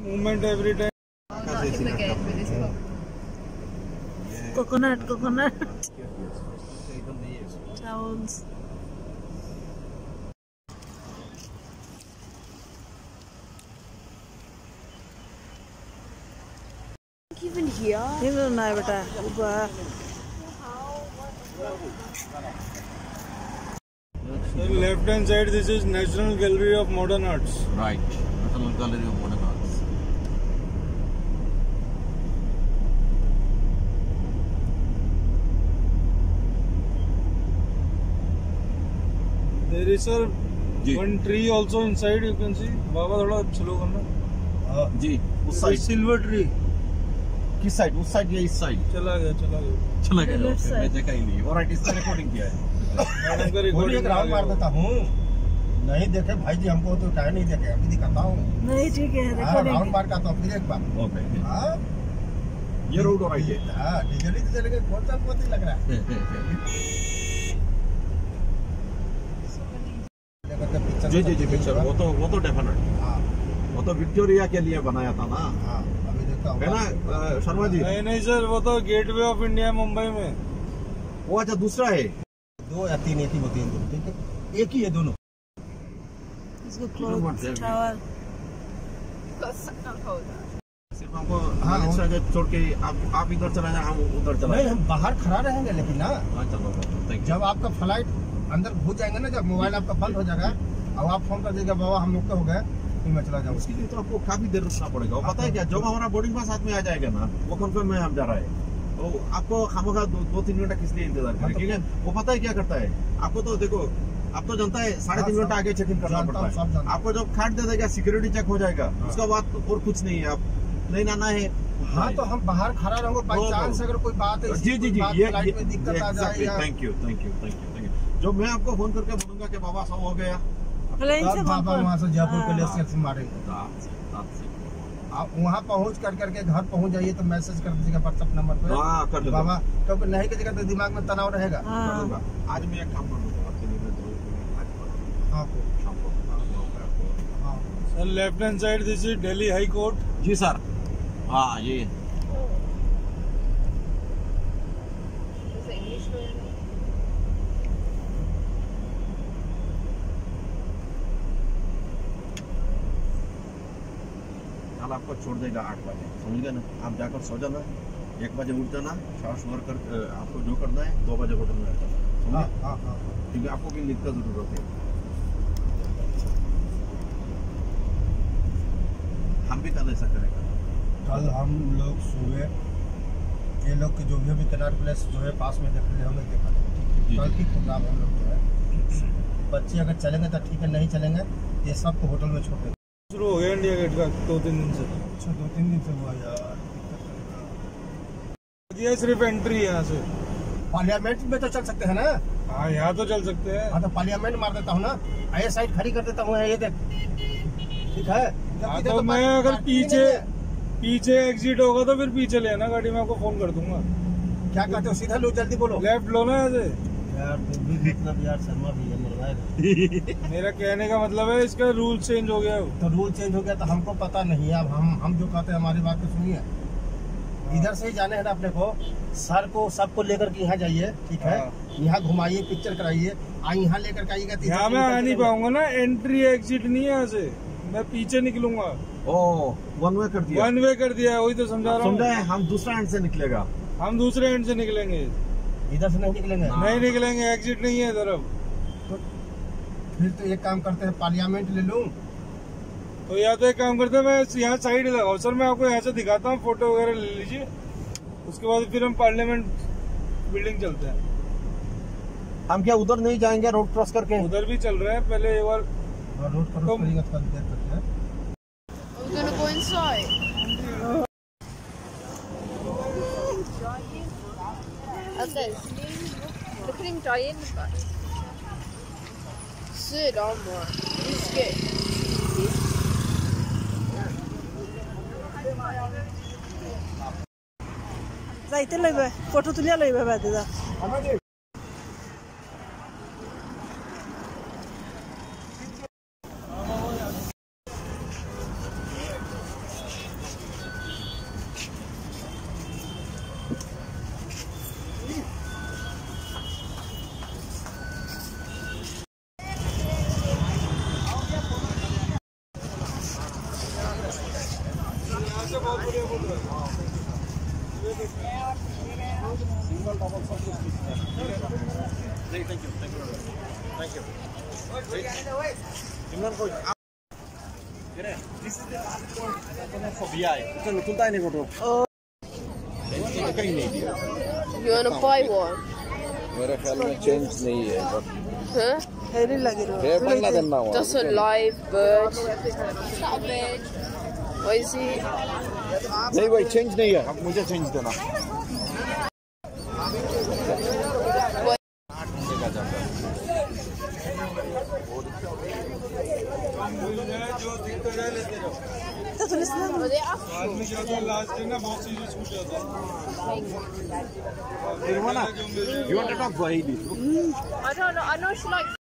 Movement every time. Coconut towels. Even here? Even na beta. Left hand side, this is National Gallery of Modern Arts. Right, National Gallery of Modern Arts. There is one tree also inside. You can see. बाबा थोड़ा slow करना. जी, उस side. Silver tree. किस side? उस side या इस side? चला गया. मैं देखा ही नहीं. और इसने रिकॉर्डिंग किया है. मैडम का रिकॉर्डिंग राउंड मार देता हूँ. नहीं देखे भाई जी, हमको तो टाइम नहीं देखे. अभी दिखाता हूँ. नहीं ठीक है. राउंड मार का तो फिर एक बार. ओके. हाँ. ये रोड और आइए. हाँ, डिजली तो चलेगा. कौन सा बहुत लग रहा है. जी पिक्चर. वो तो डेफिनेट. हाँ. वो तो विक्टोरिया के लिए बनाया था ना. हाँ. अभी देखता हूँ. है ना शर्मा जी? नहीं सर, वो तो गेटवे ऑफ इंडिया मुंबई में. वो अच्छा दूसरा है. 2 या 3 एक ही होती है. ठीक है, एक ही है दोनों. इसको क्लोज टावर. सिर्फ हमको रिक्शा के छोड़ के आप इधर चला जाए, हम उधर चला. नहीं, हम बाहर खड़ा रहेंगे लेकिन ना. चलो. जब आपका फ्लाइट अंदर घुस जाएंगे ना, जब मोबाइल आपका बंद हो जाएगा और आप फोन कर देगा बाबा हम लोग हो गए, फिर मैं चला जाऊंगा. उसके लिए तो आपको काफी देर रुकना पड़ेगा. पता है क्या, जब हमारा बोर्डिंग पास हाथ में आ जाएगा ना, वो कंफर्म में हम जा रहा है, तो आपको खामोखा 2-3 घंटा किस लिए इंतजार करें. ठीक है, वो पता है क्या करता है आपको. तो देखो, आप तो जानता है 3.5 घंटा आगे चेक इन करना पड़ता है. आपको जब कार्ड दे देगा, सिक्योरिटी चेक हो जाएगा, उसका बाद और कुछ नहीं है. आप प्लेन आना है. हाँ, तो हम बाहर खड़ा रहेंगे. बाई चांस अगर कोई बात है, जी फ्लाइट में दिक्कत आ जाए. Thank you. जो मैं आपको फोन करके बोलूंगा कि बाबा सब हो गया, प्लेन से बाबा वहाँ से जयपुर के लिए सेल्फी मारेंगे. आप वहाँ पहुँच करके घर पहुँच जाइए तो मैसेज कर दीजिएगा व्हाट्सएप नंबर पे. हाँ, कर दूंगा बाबा, क्योंकि नहीं की जगह तो दिमाग में तनाव रहेगा. आज मैं एक काम कर दूंगा आपके लिए. Sir left hand side, this is Delhi high court. जी सर. हाँ, ये कल आपको छोड़ देगा 8 बजे. समझ गए ना. आप जाकर सो जाना, 1 बजे उठ जाना, शॉर्ट शोर कर आपको जो करना है 2 बजे होटल में आ जाना. क्योंकि आपको भी नींद का जरूरत है. हम भी कल ऐसा करेंगे. कल हम लोग सुबह ये लोग के जो भी अभी कनार प्लेस जो है पास में देख रहे हम लोग देखा. कल की प्रोग्राम हम लोग जो है, बच्चे अगर चलेंगे तो ठीक है, नहीं चलेंगे ये सबको होटल में छोड़ देंगे. शुरू हो गया इंडिया गेट का 2-3 दिन से. अच्छा, 2-3 दिन से हुआ यार. ये सिर्फ एंट्री है यहाँ से. पार्लियामेंट में तो चल सकते हैं ना. हाँ, यहाँ तो चल सकते हैं. हाँ, तो पार्लियामेंट मार देता हूँ ना, ये साइड खड़ी कर देता हूँ. ये देख, ठीक है. हाँ, तो मैं अगर पीछे एग्जिट होगा तो फिर पीछे ले आना गाड़ी, मैं आपको फोन कर दूंगा. क्या कहते हो, सीधा लो, जल्दी बोलो. लेफ्ट लो ना ऐसे. यार मतलब यार शर्मा भैया मरवाएगा. मेरा कहने का मतलब है इसका रूल चेंज हो गया. तो रूल चेंज हो गया तो हमको पता नहीं है. अब हम जो कहते हैं हमारी बात तो सुनिए. इधर से ही जाने है ना अपने को. सर को सबको लेकर के यहाँ जाइए, ठीक है. यहाँ घुमाइए, पिक्चर कराइए. यहाँ लेकर के आइएगा. यहाँ मैं आ नहीं पाऊंगा ना, एंट्री एग्जिट नहीं है यहाँ से. मैं पीछे निकलूंगा. वन वे कर दिया. वन वे कर दिया, वही तो समझा रहा हूँ. हम दूसरा एंड से निकलेगा. हम दूसरे एंड से निकलेंगे. इधर से नहीं निकलेंगे. नहीं निकलेंगे, एग्जिट नहीं है इधर. अब तो फिर तो एक काम करते हैं, पार्लियामेंट ले लूं. तो या तो एक काम करते हैं, मैं यहाँ साइड लगाओ सर. मैं आपको यहाँ से दिखाता हूँ, फोटो वगैरह ले लीजिए. उसके बाद फिर हम पार्लियामेंट बिल्डिंग चलते हैं. हम क्या उधर नहीं जाएंगे रोड क्रॉस करके? उधर भी चल रहे हैं. पहले एक बार रोड क्रॉस करेंगे तो देख सकते हैं. We're gonna go inside. Okay. Look at him dry in the back. Sit on more. He's good. जायते लय फोटो तुलिया लय बाय. से बहुत बढ़िया फोटो है। इमरान को कहीं नहीं दिया। You wanna buy one? मेरे ख्याल में चेंज नहीं है Huh? हेरी लगी रहो ये बनना देना हुआ That's a live bird. Is that a bird? What is it? नहीं भाई चेंज नहीं है अब मुझे चेंज देना जो दिखता है लेते रहो। तो तुलिस ना Are they up? बाद में क्या होता है लास्ट दिन ना बहुत चीजें छूट जाता है। You want to talk Swahili? I don't know. I know she likes